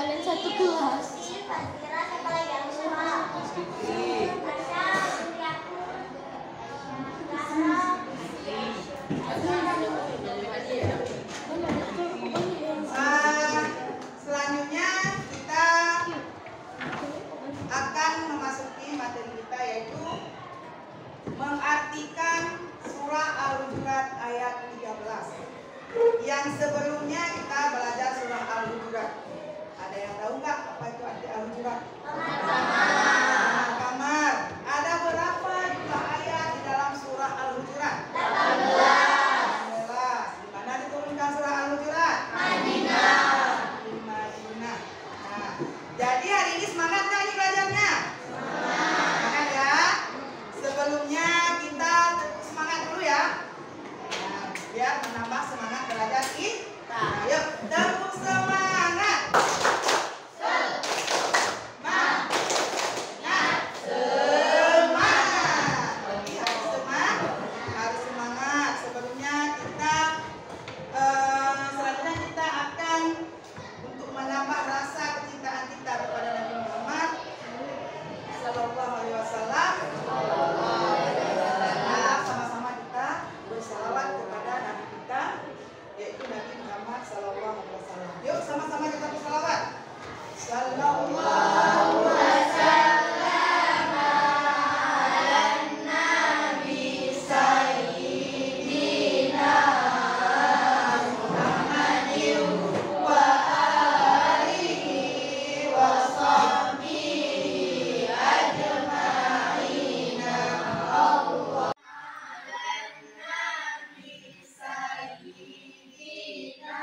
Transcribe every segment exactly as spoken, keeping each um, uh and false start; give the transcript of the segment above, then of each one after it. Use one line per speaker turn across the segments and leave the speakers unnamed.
kalian satu kelas.
Uh, selanjutnya kita akan memasuki materi kita, yaitu mengartikan surah Al-Hujurat ayat tiga belas. Yang sebelumnya kita belajar surah Al-Hujurat. Ada yang tahu nggak apa itu arti Al-Hujurat? Kamar. Ada berapa jumlah ayat di dalam surah Al-Hujurat? delapan belas. Di mana diturunkan surah Al-Hujurat? Madinah. Di Madinah. Nah, jadi hari ini semangat nggak nih belajarnya? Semangat ya. Sebelumnya kita semangat dulu ya. Nah, biar menambah semangat belajar kita. Ayo, tepuk semangat. Yuk sama-sama kita bersalawat. Sallallahu wasallam ala nabi sayyidina Muhammadin wa alihi wa sahbihi ajma'in. Allah nabi sayyidina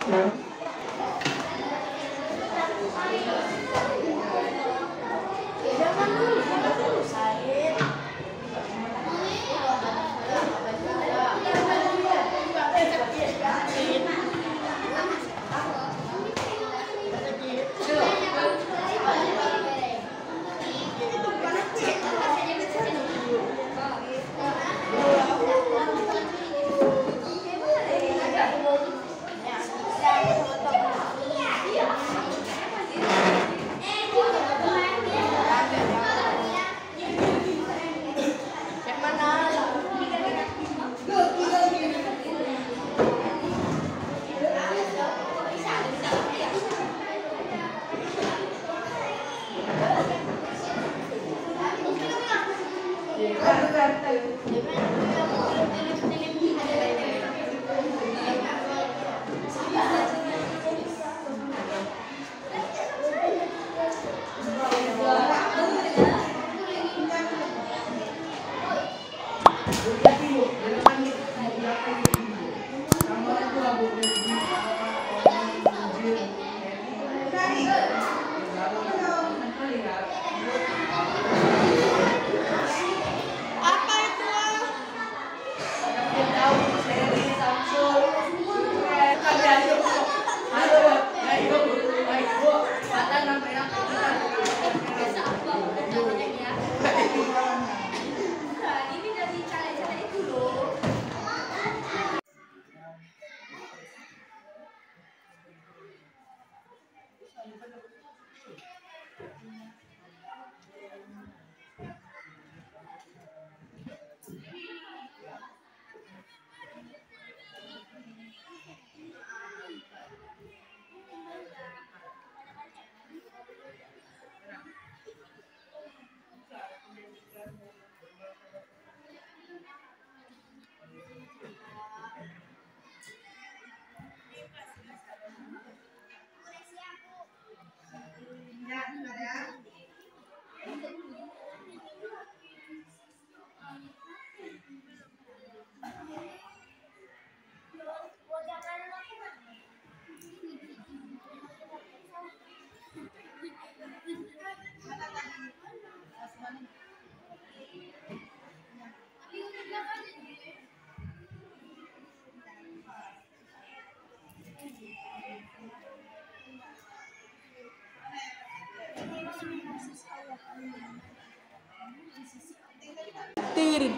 Tirit.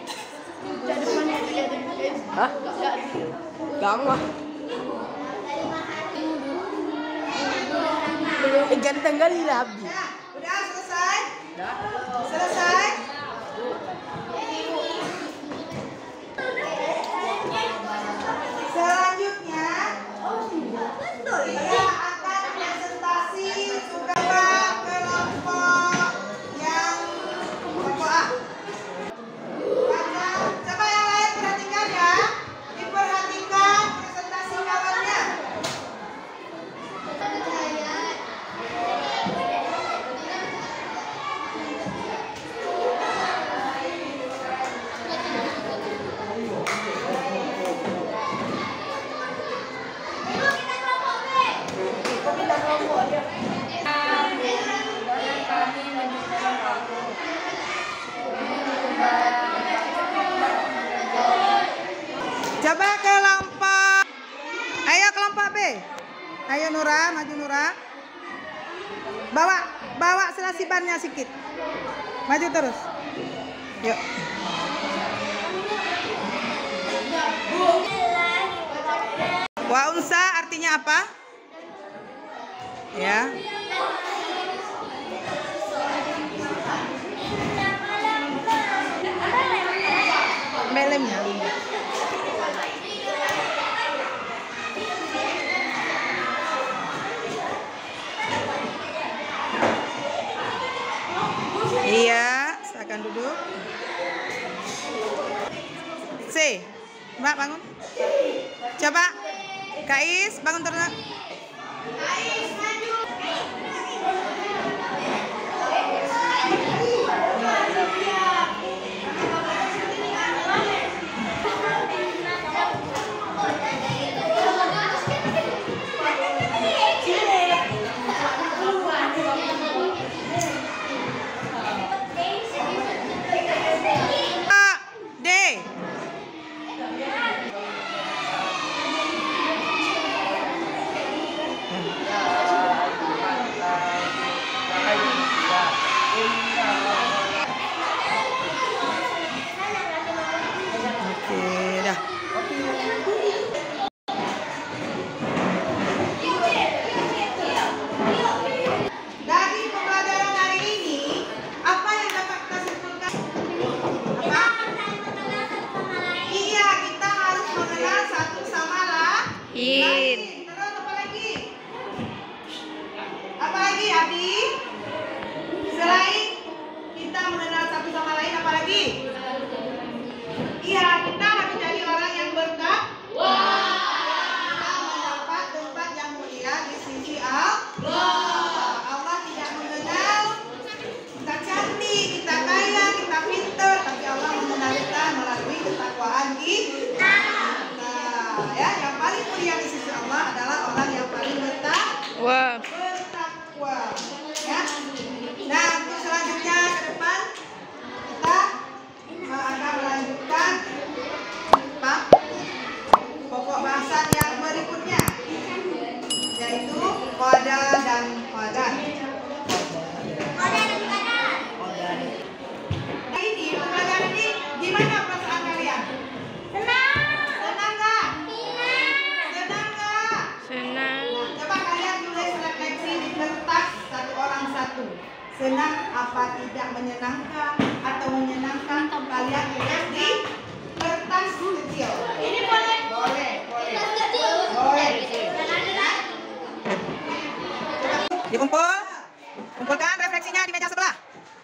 Hah? Gangwa. Eh, ganteng kali Abi.
Ya, udah selesai?
Udah.
Selesai? Selanjutnya kita akan presentasi coba kelompok yang kelompok A. Baca, coba yang lain perhatikan ya. Diperhatikan presentasi kawannya. Coba kelompok. Ayo kelompok B. Ayo Nura, maju Nura. Bawa, bawa selasibannya sedikit. Maju terus. Yuk. Wa unsa artinya apa? Ya. Melemnya. Iya, silakan duduk. C. Mbak bangun. Coba Kais bangun terus. Kais maju. Dari pembelajaran hari ini, apa yang dapat kita simpulkan? Apa? Iya, kita harus mengenal satu sama lain. Terus apa lagi? Apa lagi, Abi? Selain kita mengenal satu sama lain, apa lagi? Iya, kita harus jadi orang yang bertakwa. Kita mendapat tempat yang mulia di sisi Allah. Allah tidak mengenal kita cantik, kita kaya, kita pintar, tapi Allah mengenal kita melalui ketakwaan kita. Nah, ya, yang paling mulia di sisi Allah adalah orang yang paling bertakwa. Bertakwa. Ya. Nah, untuk selanjutnya ke depan kita akan melanjutkan apa? Pokok bahasan yang berikutnya, yaitu qada dan qadan. Ini pembelajaran ini gimana perasaan kalian? Senang nggak? Senang nggak?
Senang.
Nah, coba kalian tulis refleksi di kertas satu orang satu. Senang apa tidak menyenangkan atau menyenangkan, kalian tulis di kertas kecil. Ini boleh? Boleh, boleh. Boleh. Dikumpul. Kumpulkan refleksinya di meja sebelah.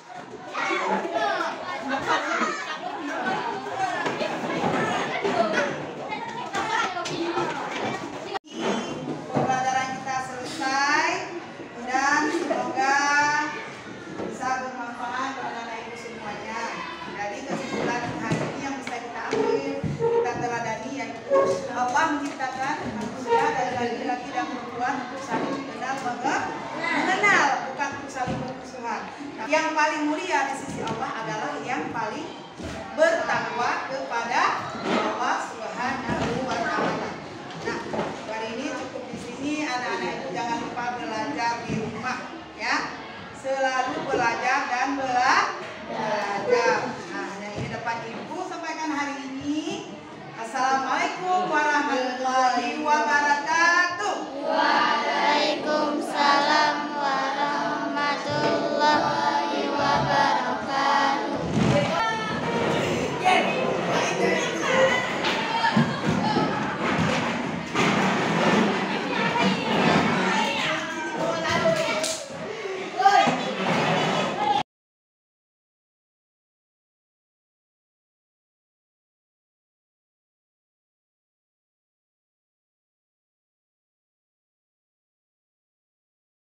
Pembelajaran kita selesai dan semoga bisa bermanfaat pada anak ibu semuanya. Jadi kesimpulan hari ini yang bisa kita ambil, kita teladani, yaitu Allah menciptakan manusia dari laki-laki dan perempuan untuk saling mengenal, mengenal, bukan untuk saling bermusuhan. Yang paling mulia di sisi Allah adalah yang paling bertakwa